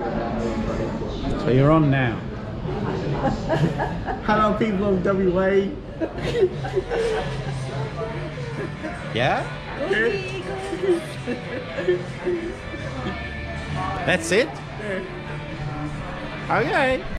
So you're on now. Hello, people of WA. Yeah? That's it? Okay.